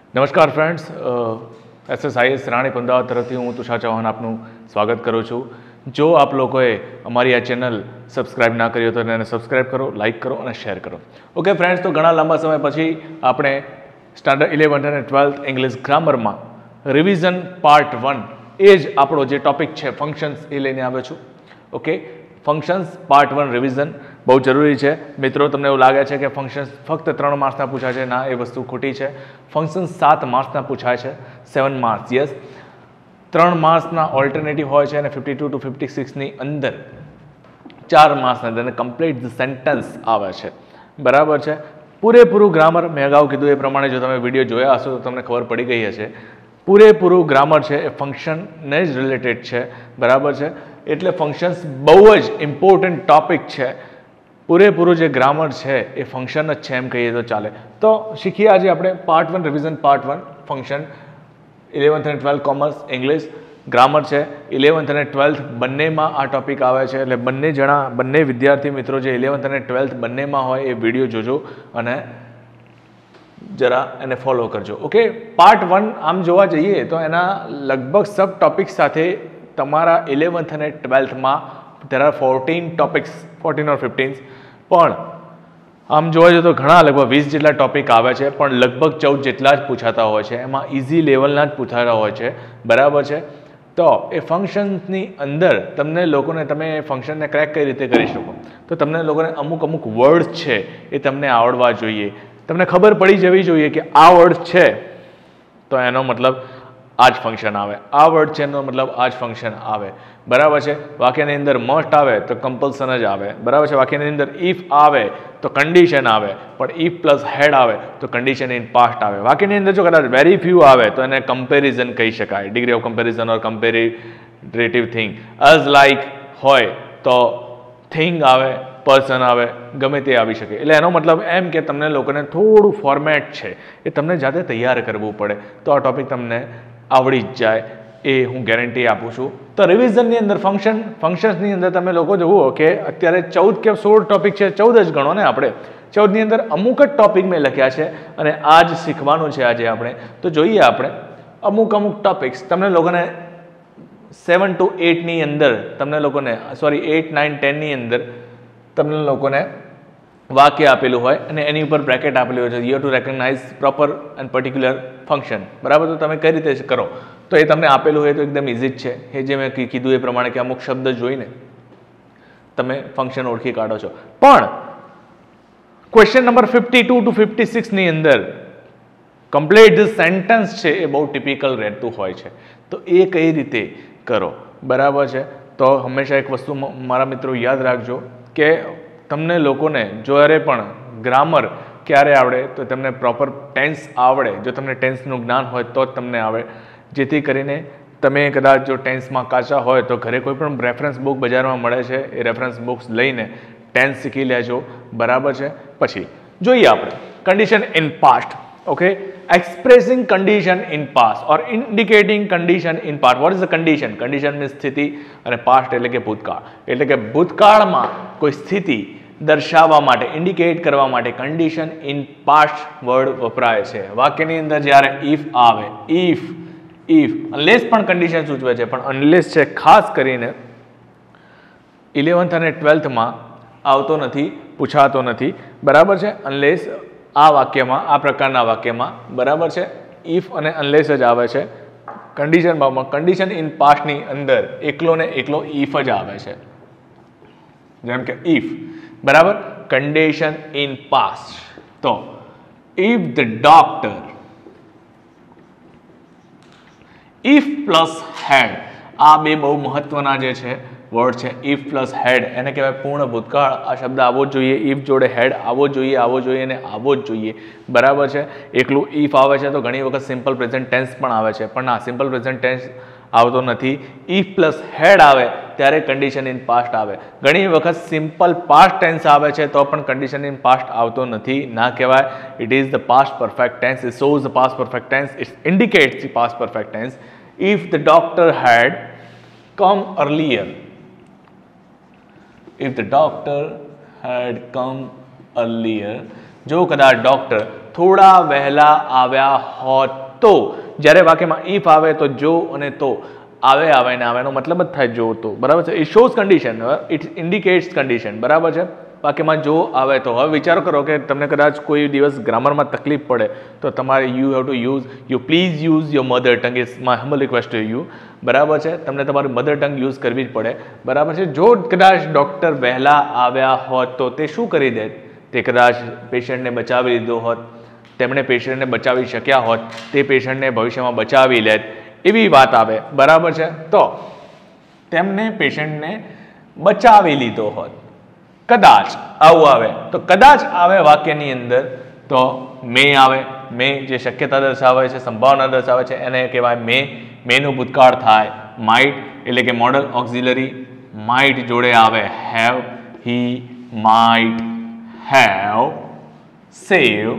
નમસ્કાર friends, SSIS રાણી અમદાવાદ તરફથી હું તુષાર ચૌહાણ આપનું સ્વાગત કરું છું. જો આપ લોકોએ અમારી આ ચેનલ સબસ્ક્રાઇબ ના કરી હોય તો એને સબસ્ક્રાઇબ કરો, લાઇક કરો અને શેર કરો. ઓકે ફ્રેન્ડ્સ, તો ઘણા લાંબા સમય પછી આપણે સ્ટાન્ડર્ડ 11th અને 12th ઇંગ્લિશ ગ્રામરમાં રિવિઝન પાર્ટ 1 એ જ આપણો જે ટોપિક છે ફંક્શન્સ એ લઈને આવ્યો છું. ઓકે, ફંક્શન્સ પાર્ટ 1 રિવિઝન બહુ જરૂરી છે. મિત્રો, તમને એવું લાગે છે કે ફંક્શન્સ ફક્ત 3 માર્ક્સના પૂછાય છે? ના, એ વસ્તુ ખોટી છે. ફંક્શન્સ 7 માર્ક્સના પૂછાય છે, 7 માર્ક્સ. યસ, 3 માર્ક્સના ઓલ્ટરનેટિવ હોય છે અને 52 to 56ની અંદર 4 માર્ક્સના અંદર કમ્પ્લીટ ધ સેન્ટેન્સ આવે છે. બરાબર છે. પૂરેપૂરું ગ્રામર મેં અગાઉ કીધું એ પ્રમાણે જો તમે વિડીયો જોયા હશો તો તમને ખબર પડી ગઈ હશે. પૂરેપૂરું ગ્રામર છે એ ફંક્શનને જ રિલેટેડ છે. બરાબર છે. એટલે ફંક્શન્સ બહુ જ ઇમ્પોર્ટન્ટ ટોપિક છે. પૂરેપૂરું જે ગ્રામર છે એ ફંક્શન જ છે એમ કહીએ તો ચાલે. તો શીખીએ આજે આપણે part 1 revision part 1 function. 11th અને 12th કોમર્સ ઇંગ્લિશ ગ્રામર છે. 11th અને 12th બંનેમાં આ ટોપિક આવે છે. એટલે બંને વિદ્યાર્થી મિત્રો જે 11th અને 12th બંનેમાં હોય એ વિડીયો જોજો અને જરા એને ફોલો કરજો. ઓકે, પાર્ટ 1 આમ જોવા જઈએ તો એના લગભગ સબ ટોપિક સાથે તમારા 11th અને 12thમાં there are 14 topics, 14 or 15, પણ આમ જોવા જઈએ તો ઘણા લગભગ 20 જેટલા ટોપિક આવે છે, પણ લગભગ 14 જેટલા જ પૂછાતા હોય છે. એમાં ઇઝી લેવલના જ પૂછાતા હોય છે. બરાબર છે. તો એ ફંક્શન્સની અંદર તમને લોકોને તમે એ ફંક્શનને ક્રેક કઈ રીતે કરી શકો? તો તમને લોકોને અમુક વર્ડ છે એ તમને આવડવા જોઈએ. તમને ખબર પડી જવી જોઈએ કે આ વર્ડ છે તો એનો મતલબ આ જ ફંક્શન આવે, આ વર્ડ છે એનો મતલબ આ જ ફંક્શન આવે. બરાબર છે. વાક્યની અંદર મસ્ટ આવે તો કમ્પલ્સન જ આવે. બરાબર છે. વાક્યની અંદર ઇફ આવે તો કન્ડિશન આવે, પણ ઇફ પ્લસ હેડ આવે તો કન્ડિશન ઇન પાસ્ટ આવે. વાક્યની અંદર જો કદાચ વેરી ફ્યુ આવે તો એને કમ્પેરિઝન કહી શકાય, degree of comparison or comparative thing. As like હોય તો થિંગ આવે, પર્સન આવે, ગમે તે આવી શકે. એટલે એનો મતલબ એમ કે તમને લોકોને થોડું ફોર્મેટ છે એ તમને જાતે તૈયાર કરવું પડે તો આ ટોપિક તમને આવડી જ જાય, એ હું ગેરંટી આપું છું. તો રિવિઝનની અંદર ફંક્શન્સની અંદર તમે લોકો જુઓ કે અત્યારે 14 કે 16 ટોપિક છે, 14 જ ગણો ને આપણે. 14ની અંદર અમુક જ ટોપિક મેં લખ્યા છે અને આ જ શીખવાનું છે આજે આપણે. તો જોઈએ આપણે અમુક ટોપિક્સ તમને લોકોને 7 to 8ની અંદર તમને લોકોને 8, 9, 10ની અંદર તમને લોકોને વાક્ય આપેલું હોય અને એની ઉપર બ્રેકેટ આપેલું હોય છે. You have to recognise proper and particular function. બરાબર. તો તમે કઈ રીતે કરો તો એ તમને આપેલું હોય તો એકદમ ઇઝી જ છે. એ જે મેં કીધું એ પ્રમાણે કે અમુક શબ્દ જોઈને તમે ફંક્શન ઓળખી કાઢો છો. પણ ક્વેશ્ચન નંબર 52 to 56ની અંદર કમ્પ્લીટ ધ સેન્ટેન્સ છે એ બહુ ટિપિકલ રહેતું હોય છે. તો એ કઈ રીતે કરો? બરાબર છે. તો હંમેશા એક વસ્તુ મારા મિત્રો યાદ રાખજો કે તમને લોકોને જ્યારે પણ ગ્રામર ક્યારે આવડે તો તમને પ્રોપર ટેન્સ આવડે. જો તમને ટેન્સનું જ્ઞાન હોય તો જ તમને આવડે. જેથી કરીને તમે કદાચ જો ટેન્સમાં કાચા હોય તો ઘરે કોઈ પણ રેફરન્સ બુક બજારમાં મળે છે, એ રેફરન્સ બુક્સ લઈને ટેન્સ શીખી લેજો. બરાબર છે. પછી જોઈએ આપણે condition in past. Okay, expressing condition in past or indicating condition in past. What is the condition? કન્ડિશનની સ્થિતિ અને પાસ્ટ એટલે કે ભૂતકાળ. એટલે કે ભૂતકાળમાં કોઈ સ્થિતિ દર્શાવવા માટે, ઇન્ડિકેટ કરવા માટે કન્ડિશન ઇન પાસ્ટ વર્ડ વપરાય છે. વાક્યની અંદર જ્યારે ઇફ આવે, ઇફ અનલેસ પણ કન્ડિશન સૂચવે છે, પણ અનલેસ છે ખાસ કરીને 11th અને 12thમાં આવતો નથી, પૂછાતો નથી. બરાબર છે. અનલેસ આ વાક્યમાં, આ પ્રકારના વાક્યમાં બરાબર છે ઇફ અને અનલેસ જ આવે છે. કન્ડિશન ઇન પાસ્ટની અંદર એકલો ને એકલો ઇફ જ આવે છે. જેમ કે ઇફ. બરાબર. Condition in past. તો if the doctor, if plus had, આ બે બહુ મહત્વના જે છે વર્ડ છે. ઇફ પ્લસ હેડ એને કહેવાય પૂર્ણ ભૂતકાળ. આ શબ્દ આવવો જ જોઈએ, ઇફ જોડે હેડ આવવો જોઈએ અને આવવો જ જોઈએ. બરાબર છે. એકલું ઇફ આવે છે તો ઘણી વખત સિમ્પલ પ્રેઝન્ટ ટેન્સ પણ આવે છે, પણ ના, સિમ્પલ પ્રેઝન્ટ ટેન્સ આવતો નથી. ઇફ પ્લસ હેડ આવે ત્યારે કન્ડિશન ઇન પાસ્ટ આવે. ઘણી વખત સિમ્પલ પાસ્ટ ટેન્સ આવે છે તો પણ કન્ડિશન ઇન પાસ્ટ આવતો નથી. ના કહેવાય. It is the past perfect tense. It shows the past perfect tense. It indicates the past perfect tense. If the doctor had come earlier, if the doctor had come earlier, જો કદાચ doctor થોડા વહેલા આવ્યા હોત તો. જ્યારે વાક્યમાં if આવે તો જો અને તો આવે ને આવે એનો મતલબ જ થાય જો તો, બરાબર છે. It shows condition, it indicates condition, બરાબર છે. વાક્યમાં જો આવે તો. હવે વિચારો કરો કે તમને કદાચ કોઈ દિવસ ગ્રામરમાં તકલીફ પડે તો તમારે you have to use you please use your mother tongue is my humble request to you, બરાબર છે. તમને તમારી મધર ટંગ યુઝ કરવી જ પડે, બરાબર છે. જો કદાચ ડૉક્ટર વહેલા આવ્યા હોત તો તે શું કરી દે? તે કદાચ પેશન્ટને બચાવી લીધો હોત, તેમણે પેશન્ટને બચાવી શક્યા હોત, તે પેશન્ટને ભવિષ્યમાં બચાવી લેત, એવી વાત આવે, બરાબર છે. તો તેમને પેશન્ટને બચાવી લીધો હોત. કદાચ આવું આવે તો કદાચ આવે વાક્યની અંદર તો મે આવે. મે જે શક્યતા દર્શાવે છે, સંભાવના દર્શાવે છે, એને કહેવાય મે. મેનું ભૂતકાળ થાય માઇટ, એટલે કે મોડલ ઓક્ઝિલરી. માઇટ જોડે આવે have. He might have save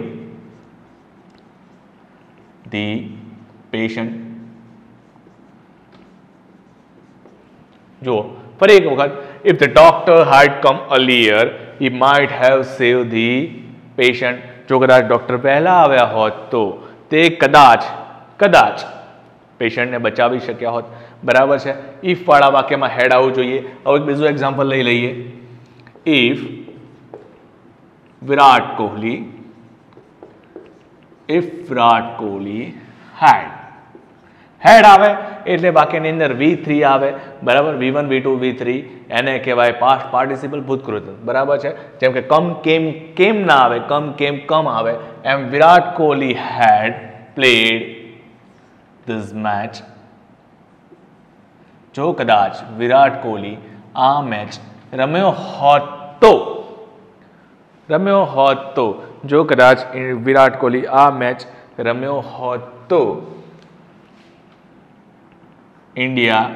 the patient. જુઓ ફરી એક વખત, if the doctor had come earlier he might have saved the patient. જો કદાચ ડૉક્ટર પહેલા આવ્યા હોત તો તે કદાચ પેશન્ટને બચાવી શક્યા હોત, બરાબર છે. ઇફ વાળા વાક્યમાં હેડ આવવું જોઈએ. હવે એક બીજું એક્ઝામ્પલ લઈ લઈએ. ઇફ વિરાટ કોહલી હેડ આવે એટલે વાક્યની અંદર V3 આવે, બરાબર. V1 V2 V3 એને કહેવાય પાસ્ટ પાર્ટિસિપલ ભૂતકૃત, બરાબર છે. જેમ કે કેમ ના આવે, કમ આવે, એમ Virat Kohli had played this match. જો કદાચ વિરાટ કોહલી આ મેચ રમ્યો હોત તો જો કદાચ વિરાટ કોહલી આ મેચ રમ્યો હોત તો ઇન્ડિયા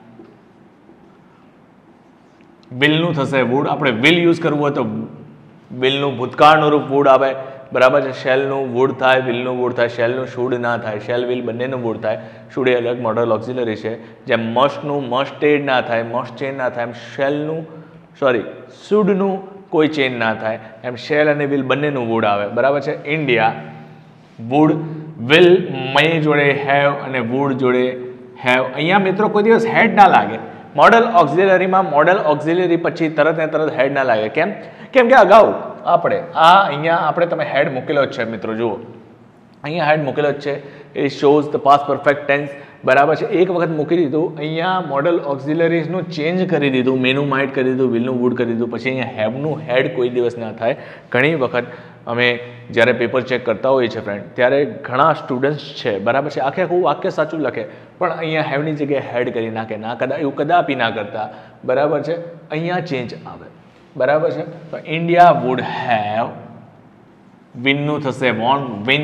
વિલનું થશે વુડ. આપણે વિલ યુઝ કરવું હોય તો વિલનું ભૂતકાળનું રૂપ વુડ આવે, બરાબર છે. શેલનું વુડ થાય, વિલનું વુડ થાય. શેલનું શુડ ના થાય, શેલ વિલ બંનેનું વુડ થાય. શુડ એ અલગ મોડલ ઓક્ઝિલરી છે. જેમ મસ્ટનું મસ્ટેડ ના થાય, મસ્ટ ચેન ના થાય, એમ શુડનું કોઈ ચેન ના થાય, એમ શેલ અને વિલ બંનેનું વુડ આવે, બરાબર છે. ઇન્ડિયા વુડ વિલ મે જોડે હેવ અને વુડ જોડે હેવ. અહીંયા મિત્રો કોઈ દિવસ હેડ ના લાગે. મોડલ ઓક્ઝિલરીમાં મોડલ ઓક્ઝિલરી પછી તરત હેડ ના લાગે. કેમ કે અગાઉ આપણે તમે હેડ મૂકેલો જ છે મિત્રો. જુઓ અહીંયા હેડ મૂકેલો જ છે. એ shows the past perfect tense, બરાબર છે. એક વખત મૂકી દીધું, અહીંયા મોડલ ઓક્ઝિલરીઝનું ચેન્જ કરી દીધું, મેનું માઇટ કરી દીધું, વિલનું વુડ કરી દીધું. પછી અહીંયા હેવનું હેડ કોઈ દિવસ ના થાય. ઘણી વખત અમે જ્યારે પેપર ચેક કરતા હોઈએ છીએ ફ્રેન્ડ, ત્યારે ઘણા સ્ટુડન્ટ્સ છે, બરાબર છે, આખું વાક્ય સાચું લખે પણ અહીંયા હેવની જગ્યાએ હેડ કરી નાખે. એવું કદાપી ના કરતા, બરાબર છે. અહીંયા ચેન્જ આવે, બરાબર છે. તો ઇન્ડિયા વુડ હેવ, વિનનું થશે વોન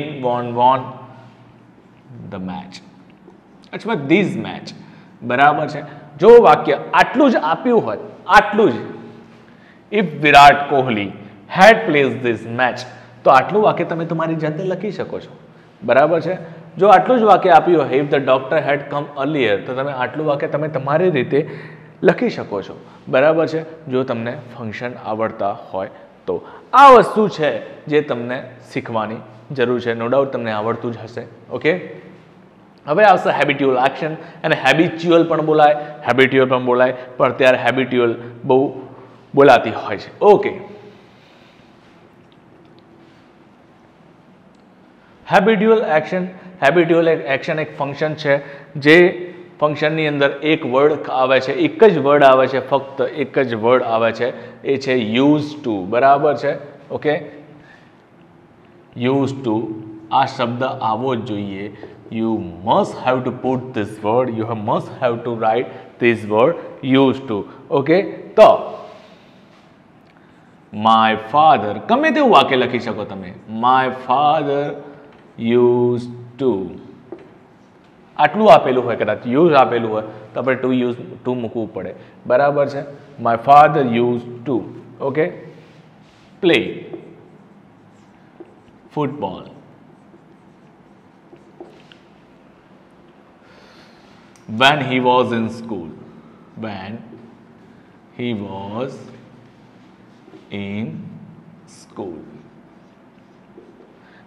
ધ મેચ, અથવા ધીઝ મેચ, બરાબર છે. જો વાક્ય આટલું જ આપ્યું હોય, આટલું જ, if Virat Kohli had plays this match, તો આટલું વાક્ય તમે તમારી જાતે લખી શકો છો, બરાબર છે. જો આટલું જ વાક્ય આપ્યું હોય, if the doctor had come earlier, તો તમે આટલું વાક્ય તમે તમારી રીતે લખી શકો છો, બરાબર છે. જો તમને ફંક્શન આવડતા હોય તો આ વસ્તુ છે જે તમને શીખવાની જરૂર છે. નો ડાઉટ તમને આવડતું જ હશે. ઓકે, હવે આવશે હેબિટ્યુઅલ એક્શન. અને હેબિચ્યુઅલ પણ બોલાય, પણ ત્યારે હેબિટ્યુઅલ બહુ બોલાતી હોય છે. ઓકે, હેબિટ્યુઅલ એક્શન એક ફંક્શન છે, જે ફંક્શનની અંદર એક વર્ડ આવે છે, એક જ વર્ડ આવે છે, ફક્ત એક જ વર્ડ આવે છે, એ છે યુઝ ટુ, બરાબર છે. ઓકે, યુઝ ટુ આ શબ્દ આવવો જ જોઈએ. You must have to put this word, you must have to write this word use to. Okay, તો માય ફાધર, ગમે તેવું વાક્ય લખી શકો તમે. માય ફાધર યુઝ ટુ, આટલું આપેલું હોય, કદાચ યુઝ આપેલું હોય તો આપણે ટુ મૂકવું પડે, બરાબર છે. My father use to, okay, play football. When he was in school,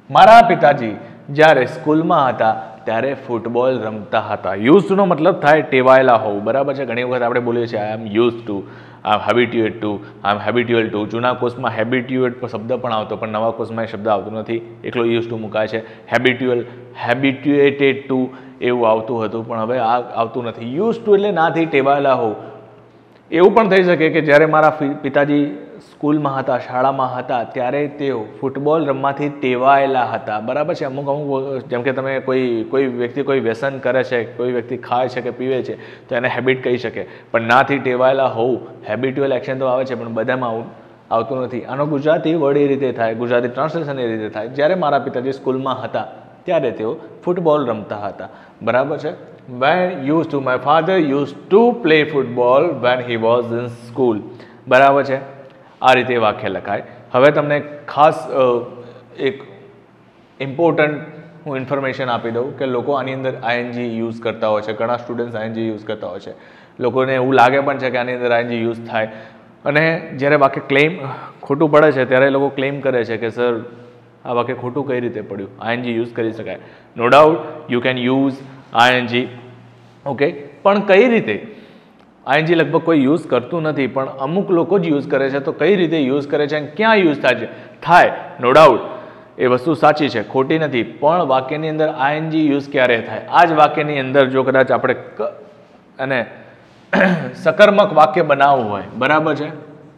મારા પિતાજી જ્યારે સ્કૂલમાં હતા ત્યારે ફૂટબોલ રમતા હતા. યુઝ ટુનો મતલબ થાય ટેવાયેલા હોવું, બરાબર છે. ઘણી વખત આપણે બોલીએ છીએ I am use to, I am habituate to, I am habitual to. જૂના કોર્સમાં હેબિટ્યુએટ શબ્દ પણ આવતો, પણ નવા કોર્સમાં એ શબ્દ આવતો નથી, એકલો યુઝ ટુ મુકાય છે. હેબિટ્યુએટેડ ટુ એવું આવતું હતું, પણ હવે આ આવતું નથી. યુઝ ટુ એટલે નાથી ટેવાયેલા હોવું. એવું પણ થઈ શકે કે જ્યારે મારા પિતાજી સ્કૂલમાં હતા, શાળામાં હતા, ત્યારે તેઓ ફૂટબોલ રમવાથી ટેવાયેલા હતા, બરાબર છે. અમુક જેમ કે તમે કોઈ વ્યક્તિ કોઈ વ્યસન કરે છે, કોઈ વ્યક્તિ ખાય છે કે પીવે છે, તો એને હેબિટ કહી શકે, પણ નાથી ટેવાયેલા હોવું, હેબિટ્યુઅલ એક્શન તો આવે છે, પણ બધામાં આવતું નથી. આનો ગુજરાતી વર્ડ એ રીતે થાય, ગુજરાતી ટ્રાન્સલેશન એ રીતે થાય, જ્યારે મારા પિતાજી સ્કૂલમાં હતા ત્યારે તેઓ ફૂટબોલ રમતા હતા, બરાબર છે. My father used to play football when he was in school, બરાબર છે. આ રીતે વાક્ય લખાય. હવે તમને ખાસ એક ઇમ્પોર્ટન્ટ હું ઇન્ફોર્મેશન આપી દઉં કે લોકો આની અંદર આઈએનજી યુઝ કરતા હોય છે. ઘણા સ્ટુડન્ટ્સ આઈએનજી યુઝ કરતા હોય છે. લોકોને એવું લાગે પણ છે કે આની અંદર આઈએનજી યુઝ થાય, અને જ્યારે વાક્ય ખોટું પડે છે ત્યારે લોકો ક્લેમ કરે છે કે સર આ વાક્ય ખોટું કઈ રીતે પડ્યું, આઈએનજી યુઝ કરી શકાય. No doubt you can use ING, okay, પણ કઈ રીતે? આઈએનજી લગભગ કોઈ યુઝ કરતું નથી, પણ અમુક લોકો જ યુઝ કરે છે. તો કઈ રીતે યુઝ કરે છે અને ક્યાં યુઝ થાય? નો ડાઉટ એ વસ્તુ સાચી છે, ખોટી નથી, પણ વાક્યની અંદર આઈએનજી યુઝ ક્યારે થાય? આ જ વાક્યની અંદર જો કદાચ આપણે અને સકર્મક વાક્ય બનાવવું હોય, બરાબર છે,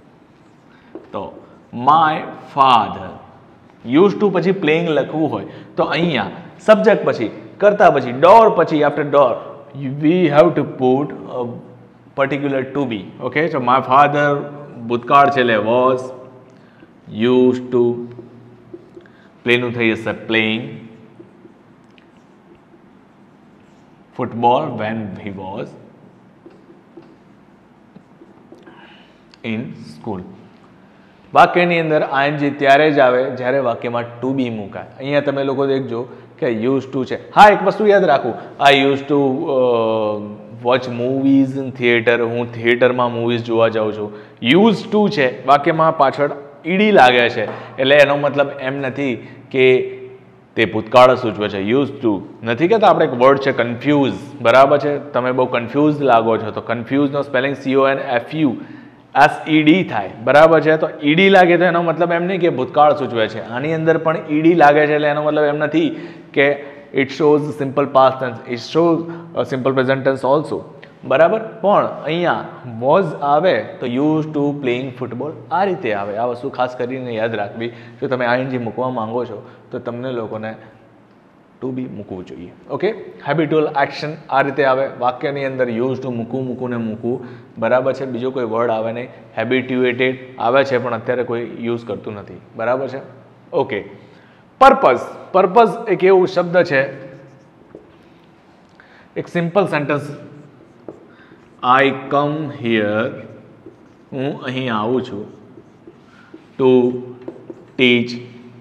તો માય ફાધર યુઝ ટુ પછી પ્લેઇંગ લખવું હોય તો અહીંયા સબ્જેક્ટ પછી, કરતા પછી, ડોર પછી, after door we have to put a particular to be. Okay, so my father ભૂતકાળ છેલ્લે was used to, play નું થઈ જશે playing football when he was in school. વાક્યની અંદર આઈએનજી ત્યારે જ આવે જ્યારે વાક્યમાં ટુ બી મુકાય. અહીંયા તમે લોકો દેખજો કે યુઝ ટુ છે. હા, એક વસ્તુ યાદ રાખવું, I use to watch movies in theatre, હું થિયેટરમાં મૂવીઝ જોવા જાઉં છું. યુઝ ટુ છે, વાક્યમાં પાછળ ઈડી લાગે છે, એટલે એનો મતલબ એમ નથી કે તે ભૂતકાળ સૂચવે છે. યુઝ ટુ નથી કહેતા આપણે, એક વર્ડ છે કન્ફ્યુઝ, બરાબર છે. તમે બહુ કન્ફ્યુઝ લાગો છો, તો કન્ફ્યુઝનો સ્પેલિંગ CONFUSED થાય, બરાબર છે. તો ઈડી લાગે તો એનો મતલબ એમ નહીં કે ભૂતકાળ સૂચવે છે. આની અંદર પણ ઈડી લાગે છે એટલે એનો મતલબ એમ નથી કે it shows simple past tense, it shows simple present tense also, બરાબર. પણ અહીંયા વોઝ આવે તો યુઝ ટુ પ્લેઇંગ ફૂટબોલ આ રીતે આવે. આ વસ્તુ ખાસ કરીને યાદ રાખવી. જો તમે આઈએનજી મૂકવા માંગો છો તો તમને લોકોને ટુ બી મૂકવું જોઈએ. ઓકે, હેબિટ્યુઅલ એક્શન આ રીતે આવે. વાક્યની અંદર યુઝ ટુ મૂકવું ને મૂકવું, બરાબર છે. બીજો કોઈ વર્ડ આવે નહીં. હેબિટ્યુએટેડ આવે છે પણ અત્યારે કોઈ યુઝ કરતું નથી, બરાબર છે. Okay, purpose. પર્પઝ એક એવું શબ્દ છે, એક simple sentence, I come here, હું અહીં આવું છું, ટુ ટીચ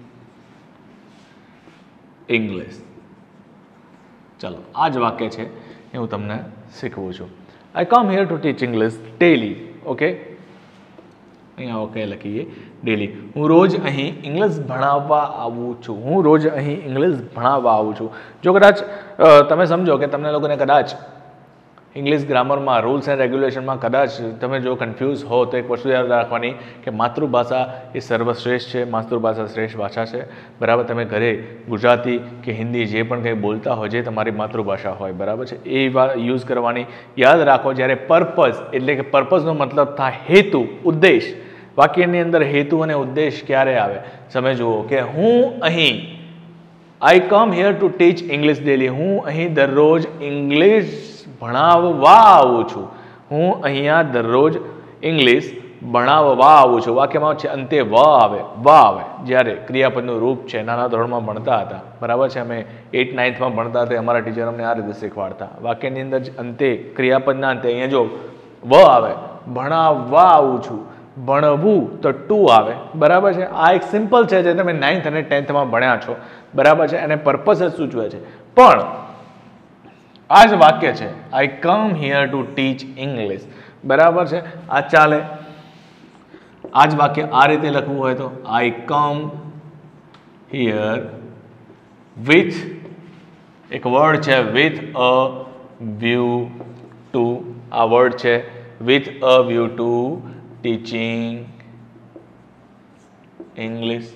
ઇંગ્લિશ. ચલો, આ જ વાક્ય છે એ હું તમને શીખવું છું. I come here to teach English daily. Okay, અહીંયા ઓકે લખીએ, ડેલી. હું રોજ અહીં ઇંગ્લિશ ભણાવવા આવું છું. હું રોજ અહીં ઇંગ્લિશ ભણાવવા આવું છું. જો કદાચ તમે સમજો કે તમને લોકોને કદાચ ઇંગ્લિશ ગ્રામરમાં, રૂલ્સ એન્ડ રેગ્યુલેશનમાં કદાચ તમે જો કન્ફ્યુઝ હો તો એક વસ્તુ યાદ રાખવાની કે માતૃભાષા એ સર્વશ્રેષ્ઠ છે. માતૃભાષા શ્રેષ્ઠ ભાષા છે, બરાબર. તમે ઘરે ગુજરાતી કે હિન્દી જે પણ કંઈ બોલતા હોય, જે તમારી માતૃભાષા હોય, બરાબર છે, એ યુઝ કરવાની યાદ રાખો. જ્યારે પર્પઝ એટલે કે પર્પઝનો મતલબ થાય હેતુ, ઉદ્દેશ. વાક્યની અંદર હેતુ અને ઉદ્દેશ ક્યારે આવે તમે જુઓ કે હું અહીં, I come here to teach English daily, હું અહીં દરરોજ ઇંગ્લિશ ભણાવવા આવું છું. હું અહીંયા દરરોજ ઇંગ્લિશ ભણાવવા આવું છું. વાક્યમાં છે અંતે વ આવે, વ આવે. જ્યારે ક્રિયાપદનું રૂપ છે, નાના ધોરણમાં ભણતા હતા, બરાબર છે, અમે 8th 9thમાં ભણતા હતા, અમારા ટીચર અમને આ રીતે શીખવાડતા. વાક્યની અંદર અંતે, ક્રિયાપદના અંતે અહીંયા જો વ આવે, ભણાવવા આવું છું, ભણવું તો ટુ આવે, બરાબર છે. આ એક સિમ્પલ છે જે તમે 9th અને 10thમાં ભણ્યા છો, બરાબર છે, અને પર્પઝ જ સૂચવે છે. પણ આ જ વાક્ય છે, I come here to teach English, બરાબર છે, આ ચાલે. આ જ વાક્ય આ રીતે લખવું હોય તો આઈ કમ હિયર વિથ એક વર્ડ છે વિથ અ વ્યૂ ટુ, આ વર્ડ છે with a view to teaching English.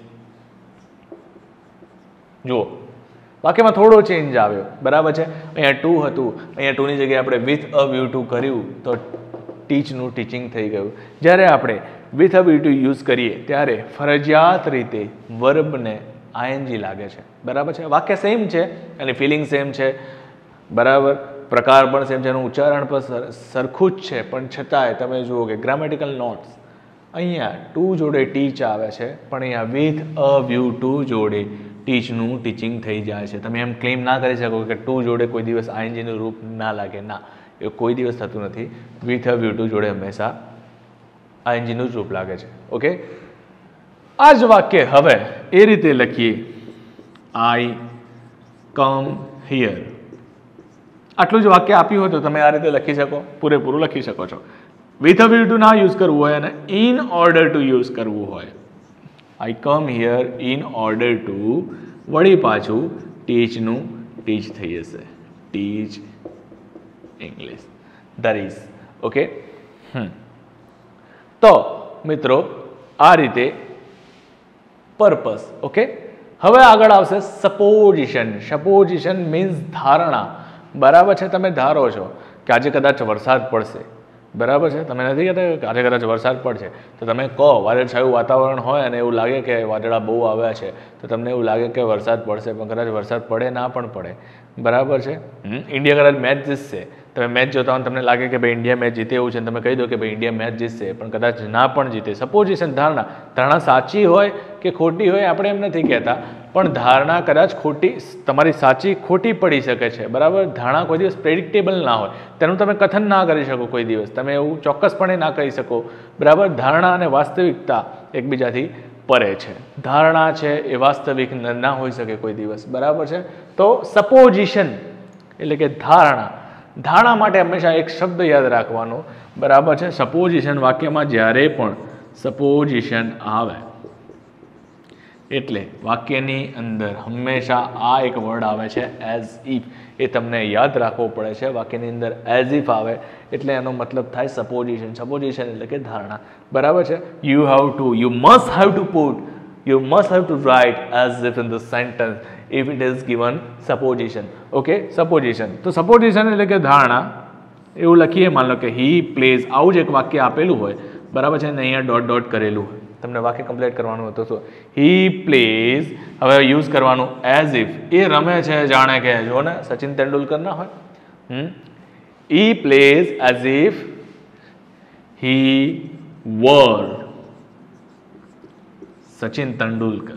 જુઓ વાક્યમાં થોડો ચેન્જ આવ્યો, બરાબર છે. અહીંયા ટુ હતું, અહીંયા ટુની જગ્યાએ આપણે વિથ અ વ્યૂ ટુ કર્યું તો ટીચનું ટીચિંગ થઈ ગયું. જ્યારે આપણે with a view to use કરીએ ત્યારે ફરજિયાત રીતે વર્બને આઈએનજી લાગે છે, બરાબર છે. વાક્ય સેમ છે, એની ફિલિંગ સેમ છે, બરાબર, પ્રકાર પણ સેમ છે, એનું ઉચ્ચારણ પણ સરખું જ છે, પણ છતાંય તમે જુઓ કે ગ્રામેટિકલ નોટ્સ અહીંયા ટુ જોડે ટીચ આવે છે, પણ અહીંયા વિથ અ વ્યૂ ટુ જોડે ટીચનું ટીચિંગ થઈ જાય છે. તમે એમ ક્લેમ ના કરી શકો કે ટુ જોડે કોઈ દિવસ આઈએનજીનું રૂપ ના લાગે, ના, એ કોઈ દિવસ થતું નથી. વિથ અ વ્યૂ ટુ જોડે હંમેશા આઈએનજીનું જ રૂપ લાગે છે. ઓકે, આ જ વાક્ય હવે એ રીતે લખીએ, આઈ કમ હિયર. આટલું જ વાક્ય આપ્યું હોય તો તમે આ રીતે લખી શકો, પૂરેપૂરું લખી શકો છો. વિથ અ વ્યૂ ટુ ના યુઝ કરવું હોય અને ઇન ઓર્ડર ટુ યુઝ કરવું હોય, I come here in order to, વળી પાછું ટીચનું ટીચ થઈ જશે, teach English, that is. Okay, તો મિત્રો આ રીતે પર્પસ. ઓકે, હવે આગળ આવશે સપોઝિશન. સપોઝિશન મીન્સ ધારણા, બરાબર છે. તમે ધારો છો કે આજે કદાચ વરસાદ પડશે, બરાબર છે. તમે નથી કહેતા કે આજે કદાચ વરસાદ પડશે, તો તમે કહો, વાદળછાયું વાતાવરણ હોય અને એવું લાગે કે વાદળા બહુ આવ્યા છે, તો તમને એવું લાગે કે વરસાદ પડશે, પણ કદાચ વરસાદ પડે ના પણ પડે, બરાબર છે. ઇન્ડિયા કદાચ મેચ જીતશે, તમે મેચ જોતા હોય તમને લાગે કે ભાઈ ઇન્ડિયા મેચ જીતે એવું છે, તમે કહી દો કે ભાઈ ઇન્ડિયા મેચ જીતશે, પણ કદાચ ના પણ જીતે. સપોઝિશન, ધારણા. ધારણા સાચી હોય કે ખોટી હોય આપણે એમ નથી કહેતા, પણ ધારણા કદાચ ખોટી, તમારી સાચી ખોટી પડી શકે છે, બરાબર. ધારણા કોઈ દિવસ પ્રેડિક્ટેબલ ના હોય, તેનું તમે કથન ના કરી શકો કોઈ દિવસ, તમે એવું ચોક્કસપણે ના કહી શકો, બરાબર. ધારણા અને વાસ્તવિકતા એકબીજાથી પરે છે. ધારણા છે એ વાસ્તવિક ના હોઈ શકે કોઈ દિવસ, બરાબર છે. તો સપોઝિશન એટલે કે ધારણા. ધારણા માટે હંમેશા એક શબ્દ યાદ રાખવાનો, બરાબર છે. સપોઝિશન વાક્યમાં જ્યારે પણ સપોઝિશન આવે એટલે વાક્યની અંદર હંમેશા આ એક વર્ડ આવે છે એઝ ઇફ, એ તમને યાદ રાખવો પડે છે. વાક્યની અંદર એઝ ઇફ આવે એટલે એનો મતલબ થાય સપોઝિશન. સપોઝિશન એટલે કે ધારણા, બરાબર છે. You have to, you must have to put, you must have to write as if in the sentence if it is given supposition. Okay, supposition. તો supposition એટલે કે ધારણા. એવું લખીએ, માન લો કે he plays, આવું જ એક વાક્ય આપેલું હોય, બરાબર છે, ને અહીંયા ડોટ ડોટ કરેલું હોય, તમને વાક્ય કમ્પ્લીટ કરવાનું હતું. શું he plays, હવે યુઝ કરવાનું as if, એ રમે છે જાણે કે, જો ને સચિન તેંડુલકર ના હોય, he plays as if he were Sachin Tendulkar.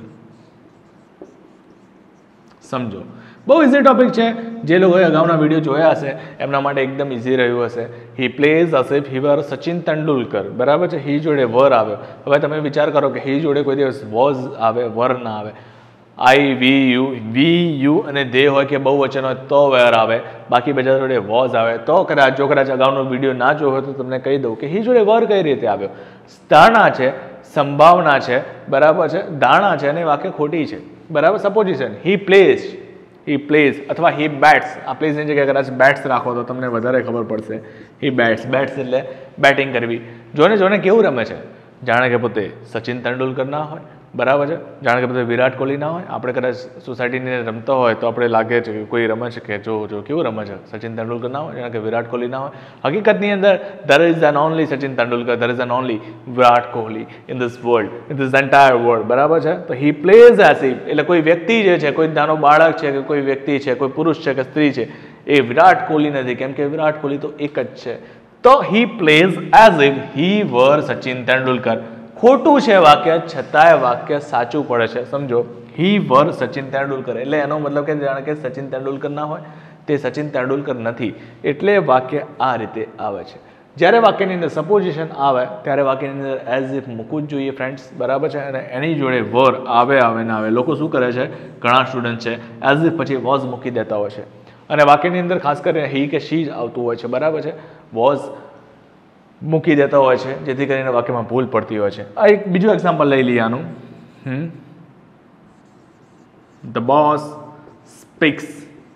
સમજો, બહુ ઇઝી ટોપિક છે. જે લોકોએ અગાઉના વિડીયો જોયા હશે એમના માટે એકદમ ઇઝી રહ્યું હશે. He plays as if he were Sachin Tendulkar, બરાબર છે. હી જોડે વર આવ્યો. હવે તમે વિચાર કરો કે હી જોડે કોઈ દિવસ વોઝ આવે, વર ના આવે. આઈ, વી યુ અને દે હોય કે બહુ વચન હોય તો વેર આવે, બાકી બધા જોડે વોઝ આવે. તો કદાચ જો કદાચ અગાઉનો વિડીયો ના જોયો હોય તો તમને કહી દઉં કે હી જોડે વર કઈ રીતે આવ્યો. ધારણા છે, સંભાવના છે, બરાબર છે, ધારણા છે અને વાક્ય ખોટી છે, બરાબર. સપોઝિશન, હી પ્લેઝ અથવા હી બેટ્સ. આ પ્લેઝની જગ્યાએ કદાચ બેટ્સ રાખો તો તમને વધારે ખબર પડશે. હી બેટ્સ, બેટ્સ એટલે બેટિંગ કરવી. જોને કેવું રમે છે, જાણે કે પોતે સચિન તેંડુલકર ના હોય, બરાબર છે, જાણે કે પોતે વિરાટ કોહલી ના હોય. આપણે કદાચ સોસાયટીની રમતો હોય તો આપણે લાગે છે કે કોઈ રમે છે કે જો કેવું રમે છે, સચિન તેંડુલકર ના હોય, જાણે કે વિરાટ કોહલી ના હોય. હકીકતની અંદર there is an only Sachin Tendulkar, there is an only Virat Kohli in this world, in this entire world, બરાબર છે. તો he plays as if એટલે કોઈ વ્યક્તિ જે છે, કોઈ નાનો બાળક છે કે કોઈ વ્યક્તિ છે, કોઈ પુરુષ છે કે સ્ત્રી છે, એ વિરાટ કોહલી નથી, કેમ કે વિરાટ કોહલી તો એક જ છે. તો he plays as if he were Sachin Tendulkar. ખોટું છે વાક્ય, છતાંય વાક્ય સાચું પડે છે. સમજો, હી વર સચિન તેંડુલકર એટલે એનો મતલબ કે જાણે કે સચિન તેંડુલકર ના હોય, તે સચિન તેંડુલકર નથી, એટલે વાક્ય આ રીતે આવે છે. જ્યારે વાક્યની અંદર સપોઝિશન આવે ત્યારે વાક્યની અંદર એઝ ઇફ મૂકવું જ જોઈએ ફ્રેન્ડ્સ, બરાબર છે. અને એની જોડે વર આવે ના આવે. લોકો શું કરે છે, ઘણા સ્ટુડન્ટ છે એઝ ઇફ પછી વોઝ મૂકી દેતા હોય છે, અને વાક્યની અંદર ખાસ કરીને હી કે શી જ આવતું હોય છે, બરાબર છે. વોઝ મૂકી દેતા હોય છે, જેથી કરીને વાક્યમાં ભૂલ પડતી હોય છે. આ એક બીજું એક્ઝામ્પલ લઈ લઈએ આનું. ધ બોસ સ્પીક્સ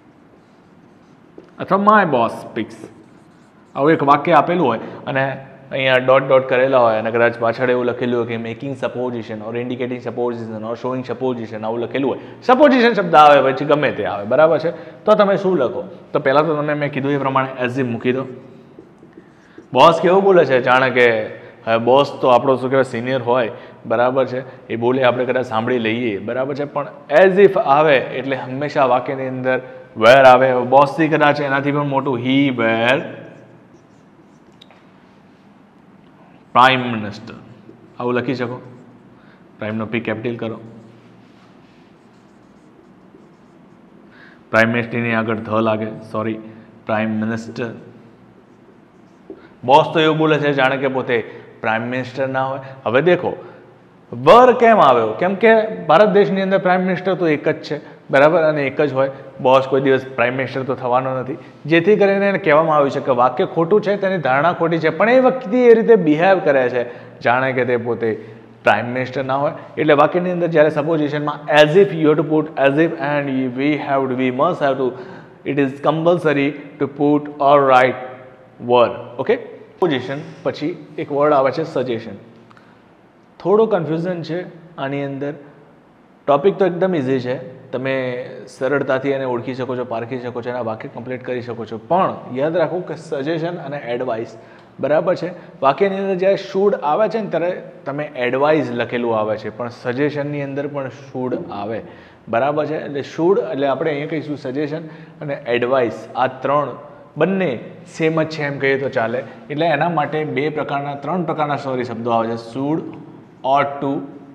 અથવા માય બોસ સ્પીક્સ, આવું એક વાક્ય આપેલું હોય અને અહીંયા ડોટ ડોટ કરેલા હોય અને કદાચ પાછળ એવું લખેલું હોય કે making supposition or indicating supposition or showing supposition આવું લખેલું હોય. સપોઝિશન શબ્દ આવે પછી ગમે તે આવે, બરાબર છે, તો તમે શું લખો? તો પહેલાં તો તમે મેં કીધું એ પ્રમાણે એઝ ઇફ મૂકી દો. બોસ કેવું બોલે છે જાણે કે હવે બોસ તો આપણો શું કહેવાય સિનિયર હોય, બરાબર છે, એ બોલે આપણે કદાચ સાંભળી લઈએ, બરાબર છે, પણ એઝ ઇફ આવે એટલે હંમેશા વાક્યની અંદર વેર આવે. બોસથી કદાચ એનાથી પણ મોટું હી વેર પ્રાઇમ મિનિસ્ટર આવું લખી શકો. પ્રાઇમનો પી કેપિટલ કરો. પ્રાઇમ મિનિસ્ટરની આગળ ધ લાગે, સોરી, પ્રાઇમ મિનિસ્ટર. બોસ તો એવું બોલે છે જાણે કે પોતે પ્રાઇમ મિનિસ્ટર ના હોય. હવે દેખો વર કેમ આવ્યો? કેમ કે ભારત દેશની અંદર પ્રાઇમ મિનિસ્ટર તો એક જ છે, બરાબર, અને એક જ હોય. બોસ કોઈ દિવસ પ્રાઇમ મિનિસ્ટર તો થવાનો નથી. જેથી કરીને એને કહેવામાં આવ્યું છે કે વાક્ય ખોટું છે, તેની ધારણા ખોટી છે, પણ એ વખતે એ રીતે બિહેવ કરે છે જાણે કે તે પોતે પ્રાઇમ મિનિસ્ટર ના હોય. એટલે વાક્યની અંદર જ્યારે સપોઝિશનમાં as if you have to put as if and we must have to it is compulsory to put or write were. Okay, supposition પછી એક વર્ડ આવે છે સજેશન. થોડો કન્ફ્યુઝન છે આની અંદર. ટોપિક તો એકદમ ઇઝી છે, તમે સરળતાથી એને ઓળખી શકો છો, પારખી શકો છો, એના વાક્ય કમ્પ્લીટ કરી શકો છો. પણ યાદ રાખો કે સજેશન અને એડવાઇસ, બરાબર છે, વાક્યની અંદર જ્યારે શુડ આવે છે ને ત્યારે તમે એડવાઇસ લખેલું આવે છે, પણ સજેશનની અંદર પણ શુડ આવે, બરાબર છે. એટલે શુડ એટલે આપણે અહીંયા કહીશું સજેશન અને એડવાઇસ, આ બંને સેમ જ છે એમ કહીએ તો ચાલે. એટલે એના માટે ત્રણ પ્રકારના શબ્દો આવે છે, શુડ, ઓટ ટુ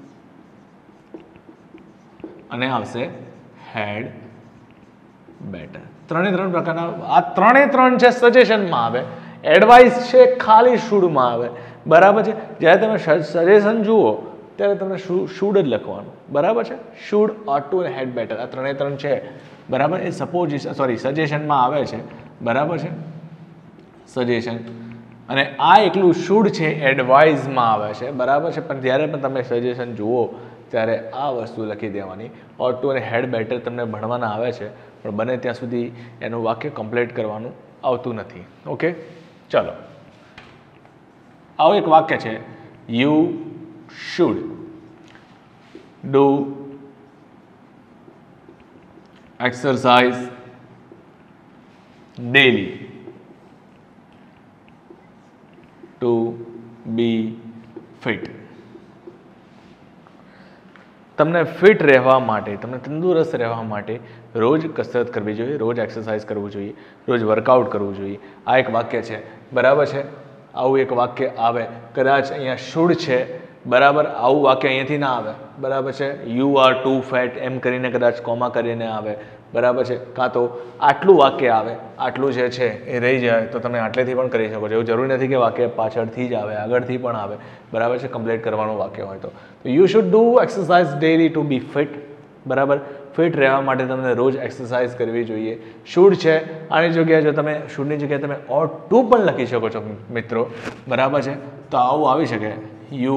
અને આવશે હેડ બેટર. ત્રણ પ્રકારના, આ ત્રણ છે સજેશનમાં આવે, એડવાઇસ છે ખાલી શુડમાં આવે, બરાબર છે. જ્યારે તમે સજેશન જુઓ ત્યારે તમને શુડ જ લખવાનું, બરાબર છે. શુડ, ઓટ ટુ અને હેડ બેટર, આ ત્રણ છે, બરાબર. એ સજેશનમાં આવે છે, બરાબર છે, સજેશન. અને આ એકલું શુડ છે એડવાઇઝમાં આવે છે, બરાબર છે. પણ જ્યારે પણ તમે સજેશન જુઓ ત્યારે આ વસ્તુ લખી દેવાની. ઓટ ટુ અને હેડ બેટર તમને ભણવાના આવે છે, પણ બને ત્યાં સુધી એનું વાક્ય કમ્પ્લીટ કરવાનું આવતું નથી. ઓકે, ચાલો, આવું એક વાક્ય છે, you should do exercise daily to be fit. તમને ફિટ રહેવા માટે, તમને તંદુરસ્ત રહેવા માટે રોજ કસરત કરવી જોઈએ, રોજ એક્સરસાઇઝ કરવું જોઈએ, રોજ વર્કઆઉટ કરવું જોઈએ. આ એક વાક્ય છે, બરાબર છે. આવું એક વાક્ય આવે. કદાચ અહીંયા શુડ છે, બરાબર, આવું વાક્ય અહીંયાથી ના આવે, બરાબર છે. યુ આર ટુ ફેટ એમ કરીને કદાચ કોમા કરીને આવે, બરાબર છે. કાં તો આટલું વાક્ય આવે, આટલું જે છે એ રહી જાય તો તમે આટલેથી પણ કરી શકો છો. એવું જરૂરી નથી કે વાક્ય પાછળથી જ આવે, આગળથી પણ આવે, બરાબર છે, કમ્પ્લીટ કરવાનું વાક્ય હોય તો. You should do exercise daily to be fit, બરાબર. ફિટ રહેવા માટે તમને રોજ એક્સરસાઇઝ કરવી જોઈએ. શુડ છે, આની જગ્યાએ જો તમે શુડની જગ્યાએ તમે ઓટ ટુ પણ લખી શકો છો મિત્રો, બરાબર છે. તો આવું આવી શકે, યુ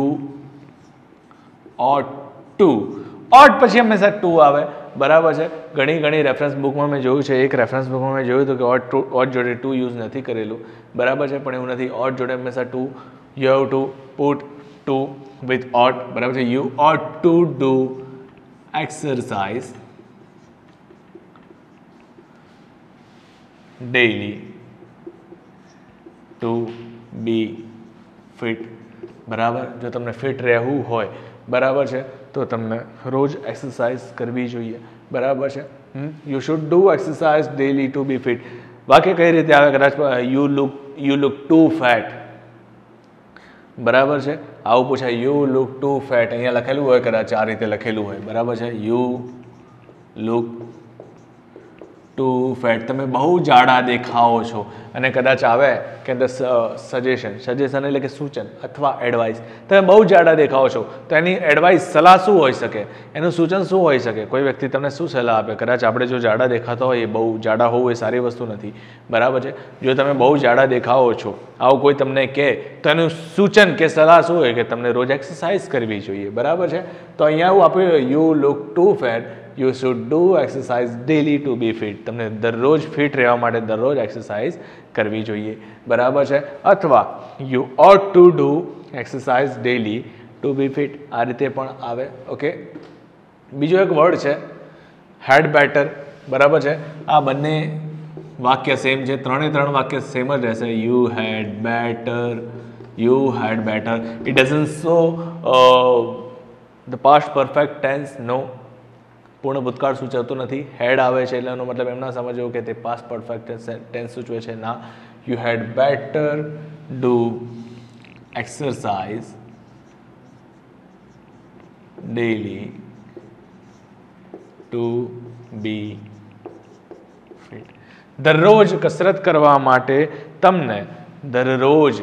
ઓટ ટુ. ઓટ પછી હંમેશા ટુ આવે, બરાબર છે. ઘણી રેફરન્સ બુકમાં મેં જોયું છે, એક રેફરન્સ બુકમાં મેં જોયું હતું કે ઓટ જોડે ટુ યુઝ નથી કરેલું, બરાબર છે, પણ એવું નથી. ઓટ જોડે હંમેશા to, you have to put to with ought, બરાબર છે. You ought to do exercise daily to be fit, બરાબર. જો તમને ફિટ રહેવું હોય, બરાબર છે, તો તમને રોજ એક્સરસાઇઝ કરવી જોઈએ, બરાબર છે. You should do exercise daily to be fit. વાક્ય કઈ રીતે આવે? કદાચ યુ લુક ટુ ફેટ, બરાબર છે, આવું પૂછાય. યુ લુક ટુ ફેટ, અહીંયા લખેલું હોય, કદાચ આ રીતે લખેલું હોય, બરાબર છે. યુ લુક ટુ ફેટ, તમે બહુ જાડા દેખાઓ છો. અને કદાચ આવે કે સજેશન એટલે કે સૂચન અથવા એડવાઇસ, તમે બહુ જાડા દેખાઓ છો, તો એની એડવાઇસ, સલાહ શું હોઈ શકે, એનું સૂચન શું હોઈ શકે? કોઈ વ્યક્તિ તમને શું સલાહ આપે? કદાચ આપણે જો જાડા દેખાતા હોય, એ બહુ જાડા હોવું એ સારી વસ્તુ નથી, બરાબર છે. જો તમે બહુ જાડા દેખાઓ છો, આવું કોઈ તમને કહે તો એનું સૂચન કે સલાહ શું હોય કે તમને રોજ એક્સરસાઇઝ કરવી જોઈએ, બરાબર છે. તો અહીંયા એવું આપ્યું, you look too fat, you should do exercise daily to be fit. તમને દરરોજ ફિટ રહેવા માટે દરરોજ એક્સરસાઇઝ કરવી જોઈએ, બરાબર છે. અથવા you ought to do exercise daily to be fit, આ રીતે પણ આવે. ઓકે, બીજો એક વર્ડ છે હેડ બેટર, બરાબર છે. આ બંને વાક્ય સેમ છે, ત્રણ વાક્ય સેમ જ રહેશે. You had better, you had better. It doesn't show the past perfect tense, no, પૂર્ણ ભૂતકાળ સૂચવતું નથી. હેડ આવે છે એટલે એનો મતલબ એમ ના સમજવું કે તે પાસ્ટ પરફેક્ટ ટેન્સ સૂચવે છે, ના. You had better do exercise daily to be fit. દરરોજ કસરત કરવા માટે તમને દરરોજ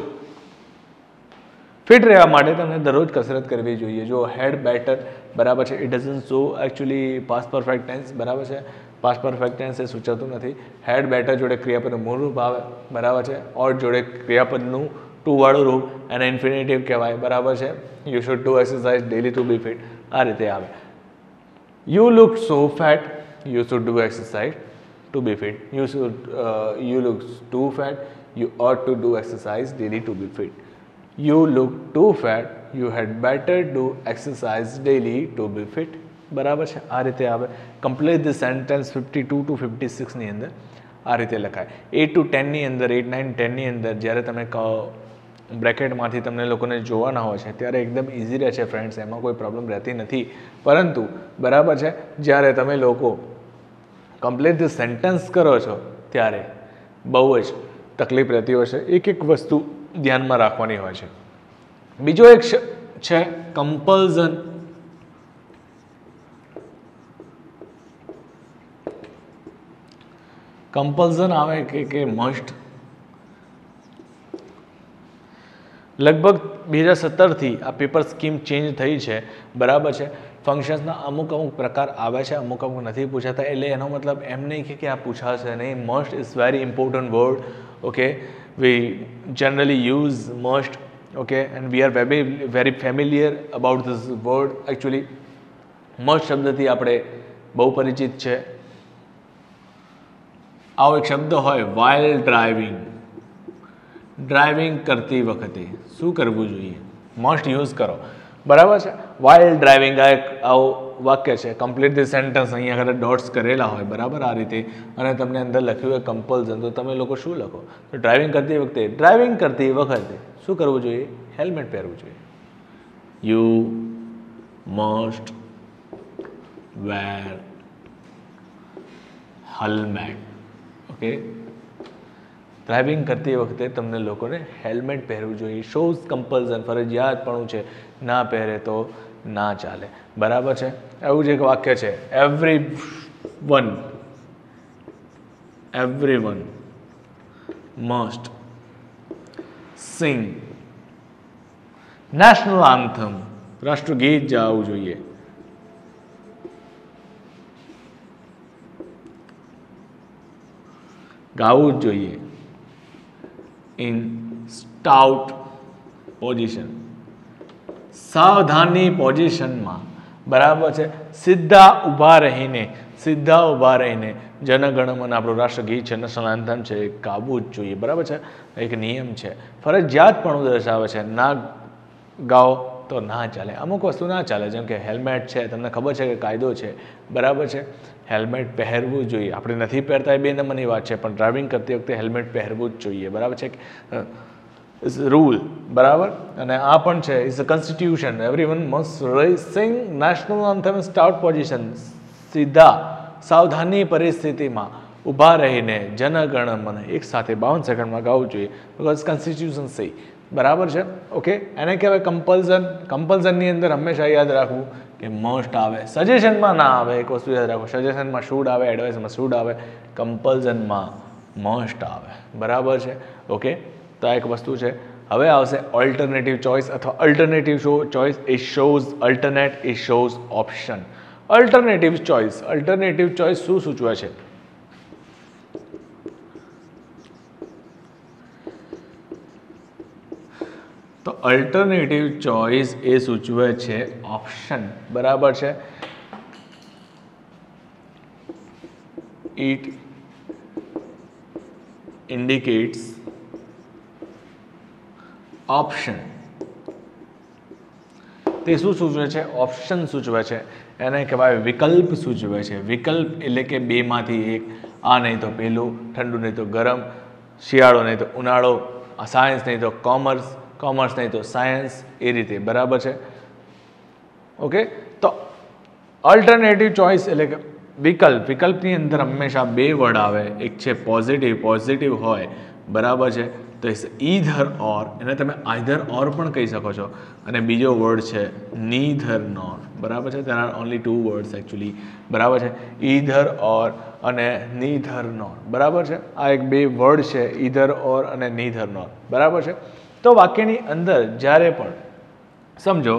ફિટ રહેવા માટે તમને દરરોજ કસરત કરવી જોઈએ. જો હેડ બેટર, બરાબર છે, it doesn't show actually past perfect tense, બરાબર છે. પાસ્ટ પરફેક્ટ ટેન્સ એ સૂચવતું નથી. હેડ બેટર જોડે ક્રિયાપદનું મૂળ રૂપ આવે, બરાબર છે. ઓર જોડે ક્રિયાપદનું ટુ વાળું રૂપ, એને ઇન્ફિનિટિવ કહેવાય, બરાબર છે. You should do exercise daily to be fit, આ રીતે આવે. You look so fat, you should do exercise to be fit. You look too fat, you ought to do exercise daily to be fit. You look too fat, you had better do exercise daily to be fit. બરાબર છે, આ રીતે આવે. Complete the sentence 52 to 56 ની અંદર આ રીતે લખાય. 8 to 10 ની અંદર, 8, 9, 10 ની અંદર જ્યારે તમે બ્રેકેટમાંથી તમને લોકોને જોવાના હોય છે ત્યારે એકદમ ઇઝી રહે છે ફ્રેન્ડ્સ, એમાં કોઈ પ્રોબ્લેમ રહેતી નથી. પરંતુ બરાબર છે, જ્યારે તમે લોકો કમ્પ્લીટ ધ સેન્ટેન્સ કરો છો ત્યારે બહુ જ તકલીફ રહેતી હોય છે. એક વસ્તુ ધ્યાનમાં રાખવાની હોય છે. બીજો એક છે કમ્પલ્ઝન. કમ્પલ્ઝન આવે કે મસ્ટ. લગભગ 2017થી આ પેપર સ્કીમ ચેન્જ થઈ છે, બરાબર છે. ફંક્શન્સના અમુક પ્રકાર આવે છે, અમુક નથી પૂછાતા, એટલે એનો મતલબ એમ નહીં કે આ પૂછાશે નહીં. Must is very important word. Okay, we generally use must, okay, and we are very familiar about this word. Actually must શબ્દથી આપણે બહુ પરિચિત છે. આવો એક શબ્દ હોય while driving. ડ્રાઇવિંગ કરતી વખતે શું કરવું જોઈએ? મસ્ટ યુઝ કરો, બરાબર છે. while driving આ એક આવું વાક્ય છે. કમ્પ્લીટ ધી સેન્ટેન્સ અહીંયા આગળ ડોટ્સ કરેલા હોય, બરાબર, આ રીતે, અને તમને અંદર લખ્યું હોય કમ્પલ્ઝન, તો તમે લોકો શું લખો? તો ડ્રાઇવિંગ કરતી વખતે શું કરવું જોઈએ? હેલ્મેટ પહેરવું જોઈએ. You must wear helmet. Okay, driving કરતી વખતે તમને લોકોને હેલ્મેટ પહેરવું જોઈએ. શોઝ કમ્પલ્ઝન, ફરજિયાતપણું છે, ના પહેરે તો ના ચાલે, બરાબર છે. એવું જ એક વાક્ય છે everyone must sing national anthem. રાષ્ટ્રગીત ગાવું જોઈએ. ગાવું જ જોઈએ. ઇન સ્ટાઉટ પોઝિશન, સાવધાની પોઝિશનમાં, બરાબર છે. સીધા ઊભા રહીને જનગણમન આપણું રાષ્ટ્રગીત છે, નેશનલ એન્થમ છે, એ ગાવું જ જોઈએ, બરાબર છે. એક નિયમ છે, ફરજિયાતપણું દર્શાવે છે. ના ગાઓ તો ના ચાલે. અમુક વસ્તુ ના ચાલે, જેમ કે હેલ્મેટ છે, તમને ખબર છે કે કાયદો છે, બરાબર છે. હેલ્મેટ પહેરવું જોઈએ. આપણે નથી પહેરતા એ 2 નંબરની વાત છે, પણ ડ્રાઇવિંગ કરતી વખતે હેલ્મેટ પહેરવું જ જોઈએ, બરાબર છે. ઇઝ રૂલ, બરાબર. અને આ પણ છે is a constitution. Everyone must sing national anthem in stout position. સીધા સાવધાની પરિસ્થિતિમાં ઊભા રહીને જનગણમન એક સાથે 52 સેકન્ડમાં ગાવું જોઈએ, બિકોઝ કોન્સ્ટિટ્યુશન સે, બરાબર છે. ઓકે, એને કહેવાય કમ્પલ્ઝન. કમ્પલ્ઝનની અંદર હંમેશા યાદ રાખવું કે મસ્ટ આવે, સજેશનમાં ના આવે. એક વસ્તુ યાદ રાખો, સજેશનમાં શુડ આવે, એડવાઇસમાં શુડ આવે, કમ્પલ્ઝનમાં મસ્ટ આવે, બરાબર છે. ઓકે, તો આ એક વસ્તુ છે. હવે આવશે ઓલ્ટરનેટિવ ચોઇસ અથવા અલ્ટરનેટિવ ચોઇસ. એ શોઝ અલ્ટરનેટ, એ શોઝ ઓપ્શન. અલ્ટરનેટિવ ચોઇસ શું સૂચવે છે? તો અલ્ટરનેટિવ ચોઇસ એ સૂચવે છે ઓપ્શન, બરાબર છે. It indicates option. તે શું સૂચવે છે? ઓપ્શન સૂચવે છે. એને કહેવાય વિકલ્પ સૂચવે છે. વિકલ્પ એટલે કે બેમાંથી એક. આ નહીં તો પેલું, ઠંડુ નહીં તો ગરમ, શિયાળો નહીં તો ઉનાળો, સાયન્સ નહીં તો કોમર્સ, કોમર્સ નહીં તો સાયન્સ, એ રીતે. બરાબર છે? ઓકે. તો અલ્ટરનેટિવ ચોઇસ એટલે કે વિકલ્પ. વિકલ્પની અંદર હંમેશા બે વર્ડ આવે. એક છે પોઝિટિવ, પોઝિટિવ હોય. બરાબર છે? તો ઈધર ઓર, એને તમે આઈધર ઓર પણ કહી શકો છો. અને બીજો વર્ડ છે નીધર નોર. બરાબર છે? There are only 2 words actually. બરાબર છે? ઈધર ઓર અને નીધર નોર. બરાબર છે? આ એક બે વર્ડ છે, ઈધર ઓર અને નીધર નોર. બરાબર છે? તો વાક્યની અંદર જ્યારે પણ સમજો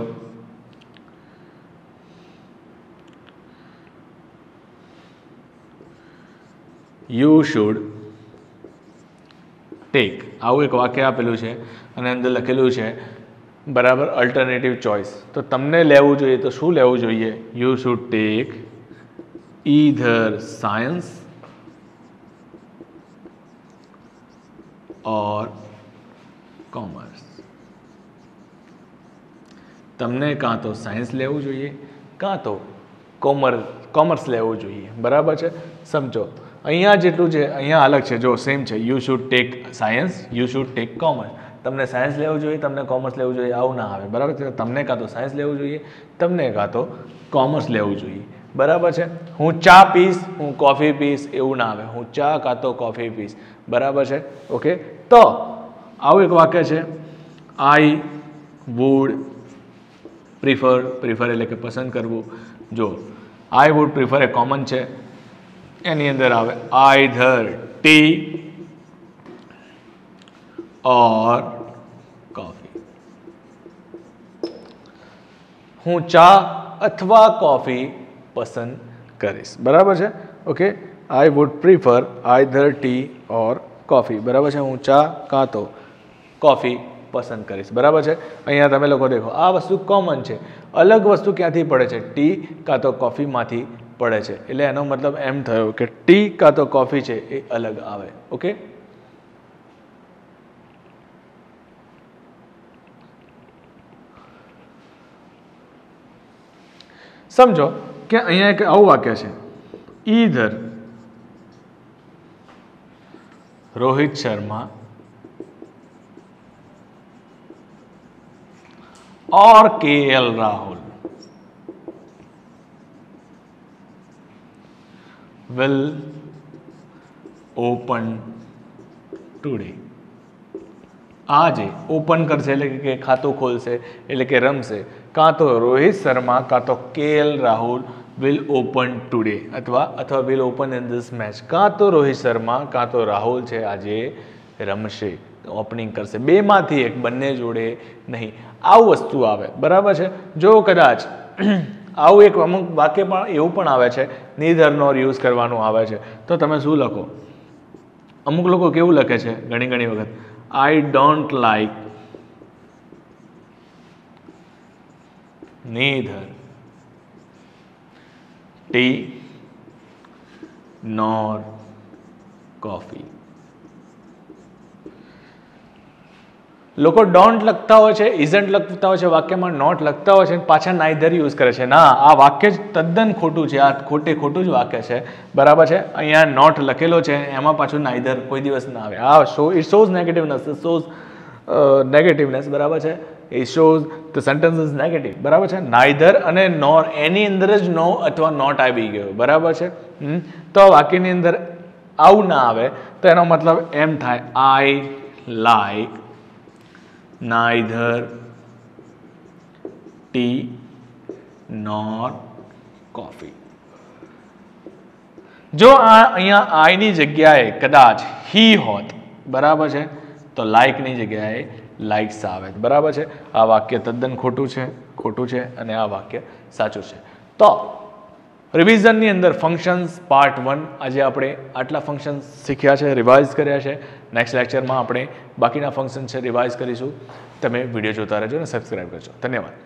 યુ શુડ ટેક, આવું એક વાક્ય આપેલું છે અને અંદર લખેલું છે બરાબર અલ્ટરનેટિવ ચોઇસ. તો તમને લેવું જોઈએ તો શું લેવું જોઈએ? You should take either science or commerce. તમને કાં તો સાયન્સ લેવું જોઈએ કાં તો કોમર્સ લેવું જોઈએ. બરાબર છે? સમજો અહીંયા જેટલું છે અહીંયા અલગ છે. જો સેમ છે. You should take science, you should take commerce. તમને સાયન્સ લેવું જોઈએ, તમને કોમર્સ લેવું જોઈએ, આવું ના આવે. બરાબર છે? તમને કાં તો સાયન્સ લેવું જોઈએ, તમને કાં તો કોમર્સ લેવું જોઈએ. બરાબર છે? હું ચા પીશ, હું કોફી પીશ, એવું ના આવે. હું ચા કાં તો કોફી પીશ. બરાબર છે? ઓકે. તો આવું એક વાક્ય છે આઈ વુડ પ્રિફર. પ્રિફર એટલે કે પસંદ કરવું. જો આઈ વુડ પ્રિફર એ કોમન છે. એની અંદર આવે આઈધર ટી ઓર કોફી. હું ચા અથવા કોફી પસંદ કરીશ. બરાબર છે? Okay. I would prefer either tea or coffee. બરાબર છે? હું ચા કાં તો કોફી પસંદ કરીશ. બરાબર છે? અહીંયા તમે લોકો દેખો આ વસ્તુ કોમન છે. અલગ વસ્તુ ક્યાંથી પડે છે? ટી કાં તો કોફીમાંથી પડે છે. એટલે એનો મતલબ એમ થયો કે ટી કાં તો કોફી છે એ અલગ આવે. ઓકે. સમજો કે અહીંયા એક આવું વાક્ય છે ઈધર રોહિત શર્મા और KL Rahul will open today. આજે ઓપન કરશે એટલે કે ખાતું ખોલશે એટલે કે રમશે. કાં તો રોહિત શર્મા કાં તો KL Rahul will open today અથવા will open in this match. કાં તો રોહિત શર્મા કાં તો રાહુલ છે આજે રમશે, ઓપનિંગ કરશે. બેમાંથી એક, બંને જોડે નહીં. આવું વસ્તુ આવે. બરાબર છે? જો કદાચ આવું એક અમુક વાક્ય પણ એવું પણ આવે છે નીધર નોર યુઝ કરવાનું આવે છે તો તમે શું લખો? અમુક લોકો કેવું લખે છે ઘણી વખત I don't like neither tea nor coffee. લોકો ડોન્ટ લખતા હોય છે, ઇઝન્ટ લખતા હોય છે, વાક્યમાં નોટ લખતા હોય છે, પાછા નાઈધર યુઝ કરે છે. ના, આ વાક્ય જ તદ્દન ખોટું છે. આ ખોટું જ વાક્ય છે. બરાબર છે? અહીંયા નોટ લખેલો છે, એમાં પાછું નાઈધર કોઈ દિવસ ના આવે. આ it shows negativeness. It shows negativeness. બરાબર છે? It shows the sentence is negative. બરાબર છે? નાઈધર અને નોર એની અંદર જ નો અથવા નોટ આવી ગયો. બરાબર છે? તો વાક્યની અંદર આવું ના આવે તો એનો મતલબ એમ થાય I like neither tea nor coffee. જો અહીંયા આઈની જગ્યાએ કદાચ હી હોત, બરાબર છે, તો લાઈકની જગ્યાએ લાઈક્સ આવે. બરાબર છે? આ વાક્ય તદ્દન ખોટું છે અને આ વાક્ય સાચું છે. તો રિવિઝનની અંદર ફંક્શન્સ પાર્ટ 1 આજે આપણે આટલા ફંક્શન્સ શીખ્યા છે, રિવાઇઝ કર્યા છે. નેક્સ્ટ લેક્ચરમાં આપણે બાકીના ફંક્શન છે રિવાઇઝ કરીશું. તમે વિડીયો જોતા રહેજો અને સબસ્ક્રાઈબ કરજો. ધન્યવાદ.